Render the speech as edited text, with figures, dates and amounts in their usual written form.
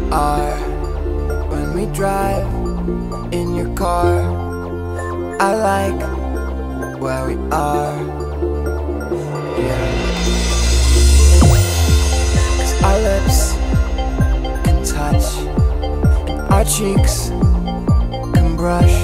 are when we drive in your car. I like where we are, yeah. 'Cause our lips can touch and our cheeks can brush.